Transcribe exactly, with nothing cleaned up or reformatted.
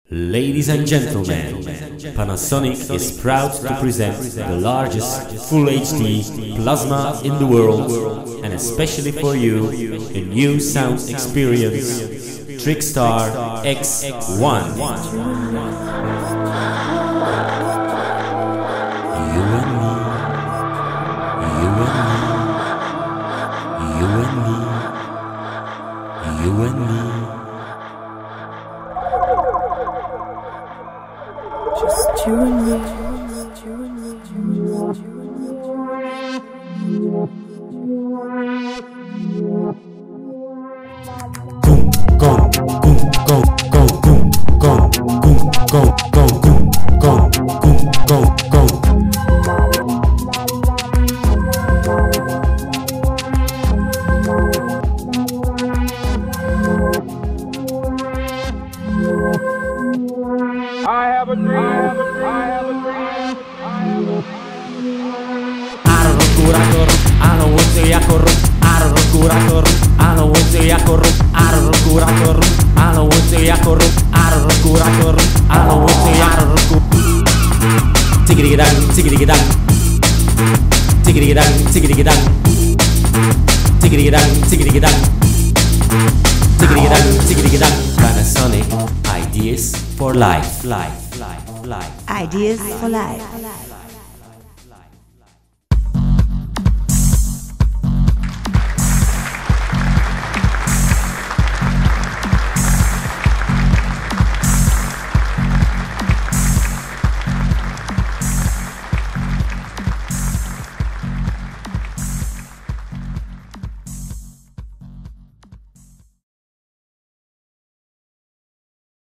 Ladies and gentlemen, Panasonic is proud to present the largest Full H D plasma in the world, and especially for you, a new sound experience, Trickstar X one. You and me, you and me, you and me, you and me. Just you and me, just you and me, just you Boom, gong, boom, gong, gong, boom, gong, boom, gong, gong, boom, gong, boom, gong, gong. I have a dream, I have a dream, I have a dream, I have a Curator, I don't want to yakor, I don't curator, I don't want to yakor, I don't curator, I don't want to yakor, I don't curator, I don't want to yakor. Tiggity dang, tiggity dang, tiggity dang, tiggity dang, tiggity dang, tiggity dang, tiggity dang, tiggity dang. Panasonic, ideas for life, life, life, life. Ideas for life.